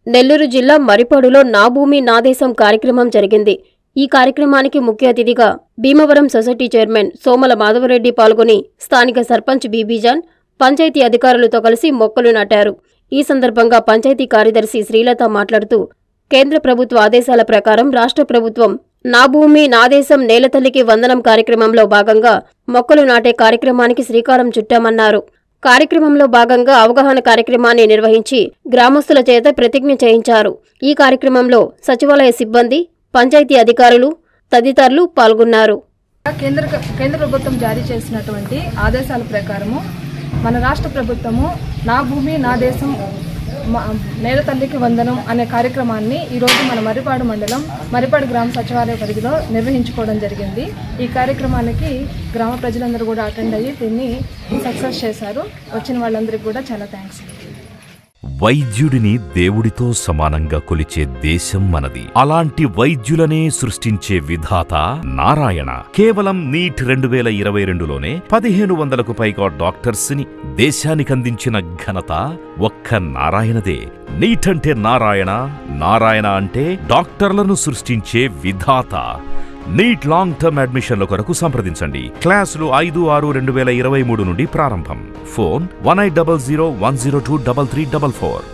నెల్లూరు జిల్లా మరిపాడులో నా భూమి నా దేశం కార్యక్రమం జరిగింది. ఈ కార్యక్రమానికి ముఖ్య అతిథిగా భీమవరం సొసైటీ చైర్మన్ సోమల మాధవరెడ్డి పాల్గొని స్థానిక సర్పంచ్ బీబీజాన్, పంచాయతీ అధికారులతో కలిసి మొక్కలు నాటారు. ఈ సందర్భంగా పంచాయతీ కార్యదర్శి శ్రీలత మాట్లాడుతూ, కేంద్ర ప్రభుత్వ ఆదేశాల ప్రకారం రాష్ట్ర ప్రభుత్వం నా భూమి నా దేశం నేలతల్లికి వందనం కార్యక్రమంలో భాగంగా మొక్కలు నాటే కార్యక్రమానికి శ్రీకారం చుట్టామన్నారు. కార్యక్రమంలో భాగంగా అవగాహన కార్యక్రమాన్ని నిర్వహించి గ్రామస్తుల చేత ప్రతిజ్ఞ చేయించారు. ఈ కార్యక్రమంలో సచివాలయ సిబ్బంది, పంచాయతీ అధికారులు తదితరులు పాల్గొన్నారు. కేంద్ర ప్రభుత్వం జారీ చేసినటువంటి ఆదేశాల ప్రకారము మన రాష్ట్ర ప్రభుత్వము నా భూమి నా దేశం నేల తల్లికి వందనం అనే కార్యక్రమాన్ని ఈరోజు మన మర్రిపాడు మండలం మర్రిపాడు గ్రామ సచివాలయ పరిధిలో నిర్వహించుకోవడం జరిగింది. ఈ కార్యక్రమానికి గ్రామ ప్రజలందరూ కూడా అటెండ్ అయ్యి దీన్ని సక్సెస్ చేశారు. వచ్చిన వాళ్ళందరికీ కూడా చాలా థ్యాంక్స్. వైద్యుడిని దేవుడితో సమానంగా కొలిచే దేశం మనది. అలాంటి వైద్యులనే సృష్టించే విధాత నారాయణ. కేవలం నీట్ 2022లోనే 1500కు పైగా డాక్టర్స్ ని దేశానికందించిన ఘనత ఒక్క నారాయణదే. నీట్ అంటే నారాయణ, నారాయణ అంటే డాక్టర్లను సృష్టించే విధాత. నీట్ లాంగ్ టర్మ్ అడ్మిషన్ల కొరకు సంప్రదించండి. క్లాసులు 5/6/2023 నుండి ప్రారంభం. ఫోన్ 1800 102 3344.